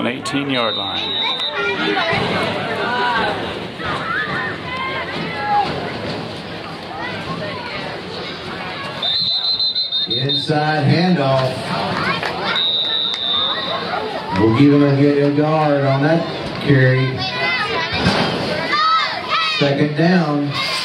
on 18-yard line. Inside handoff. We'll give him a guard on that carry. Second down.